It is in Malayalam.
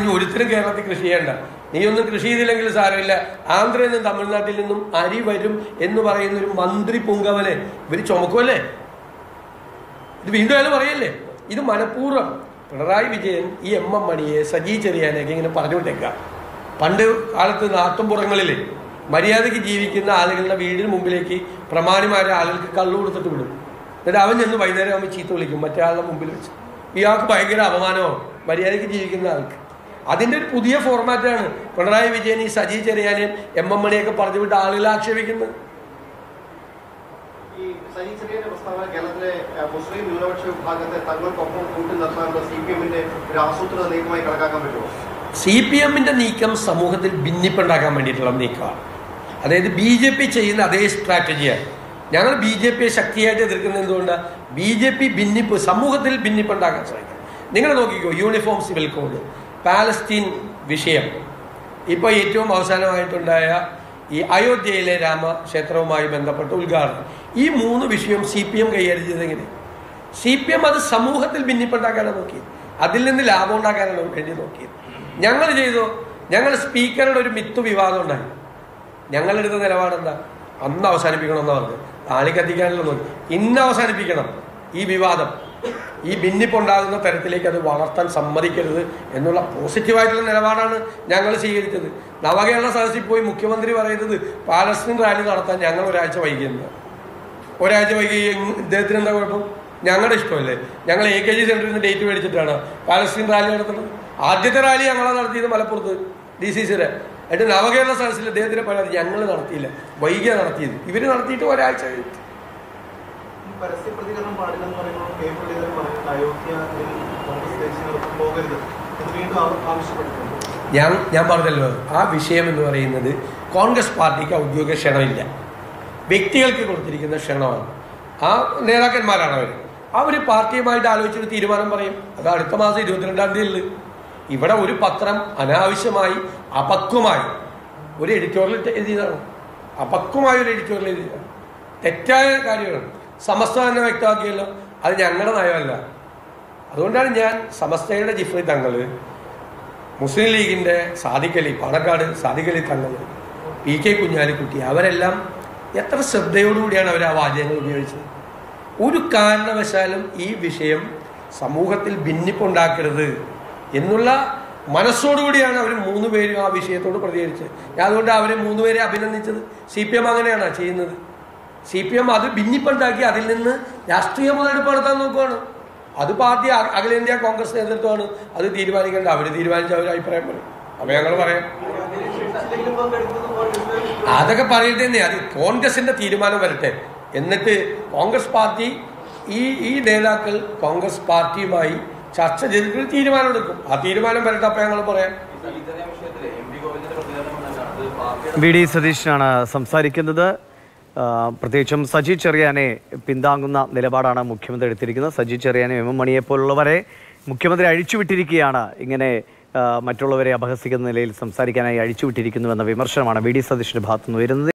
ഇനി ഒരുത്തരും കേരളത്തിൽ കൃഷി ചെയ്യേണ്ട, നീ ഒന്നും കൃഷി ചെയ്തില്ലെങ്കിൽ സാരമില്ല, ആന്ധ്രയിൽ നിന്നും തമിഴ്നാട്ടിൽ നിന്നും അരി വരും എന്ന് പറയുന്ന ഒരു മന്ത്രി പുങ്കവനെ ഇവർ ചുമക്കുമല്ലേ? ഇത് വീണ്ടും അയാൾ പറയല്ലേ? ഇത് മനഃപൂർവ്വം പിണറായി വിജയൻ ഈ എം എം മണിയെ, സജി ചെറിയാനെയൊക്കെ ഇങ്ങനെ പറഞ്ഞുകൊണ്ടേക്കുക. പണ്ട് കാലത്ത് നാട്ടുംപുറങ്ങളിൽ മര്യാദയ്ക്ക് ജീവിക്കുന്ന ആളുകളുടെ വീടിന് മുമ്പിലേക്ക് പ്രമാണിമാരെ ആളുകൾക്ക് കള്ളു കൊടുത്തിട്ട് വിടും. എന്നിട്ട് അവൻ ചെന്ന് വൈകുന്നേരം ആകുമ്പോൾ ചീത്ത വിളിക്കും മറ്റേ ആളുടെ മുമ്പിൽ വെച്ച്. ഇയാൾക്ക് ഭയങ്കര അപമാനമാവും മര്യാദയ്ക്ക് ജീവിക്കുന്ന ആൾക്ക്. അതിൻ്റെ ഒരു പുതിയ ഫോർമാറ്റാണ് പിണറായി വിജയൻ ഈ സജി ചെറിയാനെയും എം എം മണിയൊക്കെ പറഞ്ഞു വിട്ട് ആളുകളെ ആക്ഷേപിക്കുന്നത്. കേരളത്തിലെ മുസ്ലിം ന്യൂനപക്ഷ വിഭാഗത്തെ തങ്ങൾക്കൊപ്പം കൂട്ടി നിർത്താനുള്ള CPM-ന്റെ ഒരു ആസൂത്രിത നീക്കമായി കണക്കാക്കാൻ പറ്റുമോ? CPM-ന്റെ നീക്കം സമൂഹത്തിൽ ഭിന്നിപ്പുണ്ടാക്കാൻ വേണ്ടിയിട്ടുള്ള നീക്കമാണ്. അതായത് BJP ചെയ്യുന്ന അതേ സ്ട്രാറ്റജിയാണ്. ഞങ്ങൾ BJP ശക്തിയായിട്ട് എതിർക്കുന്നത് എന്തുകൊണ്ടാണ്? BJP ഭിന്നിപ്പ്, സമൂഹത്തിൽ ഭിന്നിപ്പുണ്ടാക്കാൻ ശ്രമിക്കും. നിങ്ങൾ നോക്കിക്കോ, യൂണിഫോം സിവിൽ കോഡ്, പാലസ്തീൻ വിഷയം, ഇപ്പോൾ ഏറ്റവും അവസാനമായിട്ടുണ്ടായ ഈ അയോധ്യയിലെ രാമക്ഷേത്രവുമായി ബന്ധപ്പെട്ട ഉദ്ഘാടനം, ഈ 3 വിഷയം CPM കൈകാര്യം ചെയ്തെങ്ങനെ? CPM അത് സമൂഹത്തിൽ ഭിന്നിപ്പുണ്ടാക്കാനാണ് നോക്കിയത്, അതിൽ നിന്ന് ലാഭം ഉണ്ടാക്കാനാണ് വേണ്ടി നോക്കിയത്. ഞങ്ങൾ ചെയ്തോ? ഞങ്ങൾ സ്പീക്കറുടെ ഒരു മിത്ത് വിവാദം ഉണ്ടായി. ഞങ്ങളെടുത്ത നിലപാടെന്താ? അന്ന് അവസാനിപ്പിക്കണമെന്ന് പറഞ്ഞു. താളി കത്തിക്കാനല്ലോ നോക്കി. ഇന്ന് അവസാനിപ്പിക്കണം ഈ വിവാദം, ഈ ഭിന്നിപ്പുണ്ടാകുന്ന തരത്തിലേക്ക് അത് വളർത്താൻ സമ്മതിക്കരുത് എന്നുള്ള പോസിറ്റീവായിട്ടുള്ള നിലപാടാണ് ഞങ്ങൾ സ്വീകരിച്ചത്. നവകേരള സദസ്സിൽ പോയി മുഖ്യമന്ത്രി പറയുന്നത് പാലസ്തീൻ റാലി നടത്താൻ ഞങ്ങൾ ഒരാഴ്ച വൈകിയെന്ന്. ഒരാഴ്ച വൈകി ഇദ്ദേഹത്തിന് എന്താ കുഴപ്പം? ഞങ്ങളുടെ ഇഷ്ടമല്ലേ? ഞങ്ങൾ AKG സെന്ററിൽ നിന്ന് ഡേറ്റ് മേടിച്ചിട്ടാണ് പാലസ്തീൻ റാലി നടത്തുന്നത്. ആദ്യത്തെ റാലി ഞങ്ങളാണ് നടത്തിയത് മലപ്പുറത്ത് DCCയുടെ. എന്നിട്ട് നവകേരള സദസ്സിൽ അദ്ദേഹത്തിന് പരാതി ഞങ്ങൾ നടത്തിയില്ല, വൈകിയ നടത്തിയത്. ഇവർ നടത്തിയിട്ട് ഒരാഴ്ച കഴിഞ്ഞു. ഞാൻ പറഞ്ഞല്ലോ, ആ വിഷയം എന്ന് പറയുന്നത് കോൺഗ്രസ് പാർട്ടിക്ക് ഔദ്യോഗിക ക്ഷണമില്ല, വ്യക്തികൾക്ക് കൊടുത്തിരിക്കുന്ന ക്ഷണമാണ്. ആ നേതാക്കന്മാരാണ് അവർ പാർട്ടിയുമായിട്ട് ആലോചിച്ചൊരു തീരുമാനം പറയും. അത് അടുത്ത മാസം 22-ാം തീയതി. ഇവിടെ ഒരു പത്രം അനാവശ്യമായി അപക്വമായി ഒരു എഡിറ്റോറിയൽ എഴുതിയതാണ്. അപക്വമായ ഒരു എഡിറ്റോറിയൽ എഴുതിയതാണ്. തെറ്റായ കാര്യമാണ്. സമസ്ത തന്നെ വ്യക്തമാക്കിയല്ലോ, അത് ഞങ്ങളുടെ നയമല്ല. അതുകൊണ്ടാണ് ഞാൻ സമസ്തയുടെ ജിഫ്രി തങ്ങൾ, മുസ്ലിം ലീഗിൻ്റെ സാദിഖ് അലി, പാണക്കാട് സാദിഖ് അലി തങ്ങൾ, PK കുഞ്ഞാലിക്കുട്ടി, അവരെല്ലാം എത്ര ശ്രദ്ധയോടുകൂടിയാണ് അവർ ആ വാചകങ്ങൾ ഉപയോഗിച്ചത്. ഒരു കാരണവശാലും ഈ വിഷയം സമൂഹത്തിൽ ഭിന്നിപ്പുണ്ടാക്കരുത് എന്നുള്ള മനസ്സോടുകൂടിയാണ് അവർ 3 പേരും ആ വിഷയത്തോട് പ്രതികരിച്ചത്. ഞാൻ അതുകൊണ്ട് അവരെ 3 പേരെ അഭിനന്ദിച്ചത്. CPM അങ്ങനെയാണ് ചെയ്യുന്നത്. CPM അത് ഭിന്നിപ്പുണ്ടാക്കി അതിൽ നിന്ന് രാഷ്ട്രീയ മുതലെടുപ്പ് നടത്താൻ നോക്കുകയാണ്. അത് പാർട്ടി അഖിലേന്ത്യാ കോൺഗ്രസ് നേതൃത്വമാണ് അത് തീരുമാനിക്കേണ്ട. അവർ തീരുമാനിച്ച അവർ അഭിപ്രായം പറയും. അപ്പോൾ ഞങ്ങൾ പറയാം, അതൊക്കെ പറയട്ടെ. അത് കോൺഗ്രസിന്റെ തീരുമാനം വരട്ടെ. എന്നിട്ട് കോൺഗ്രസ് പാർട്ടി ഈ നേതാക്കൾ കോൺഗ്രസ് പാർട്ടിയുമായി ചർച്ച ചെയ്തിട്ട് തീരുമാനം എടുക്കും. ആ തീരുമാനം വരട്ടെ, അപ്പം ഞങ്ങൾ പറയാം. VD സതീശനാണ് സംസാരിക്കുന്നത്. പ്രത്യേകിച്ചും സജി ചെറിയാനെ പിന്താങ്ങുന്ന നിലപാടാണ് മുഖ്യമന്ത്രി എടുത്തിരിക്കുന്നത്. സജി ചെറിയാനെ, എം എം മണിയെ പോലുള്ളവരെ മുഖ്യമന്ത്രി അഴിച്ചുവിട്ടിരിക്കുകയാണ്. ഇങ്ങനെ മറ്റുള്ളവരെ അപഹസിക്കുന്ന നിലയിൽ സംസാരിക്കാനായി അഴിച്ചുവിട്ടിരിക്കുന്നുവെന്ന വിമർശനമാണ് VD സതീശന്റെ ഭാഗത്തുനിന്ന് വരുന്നത്.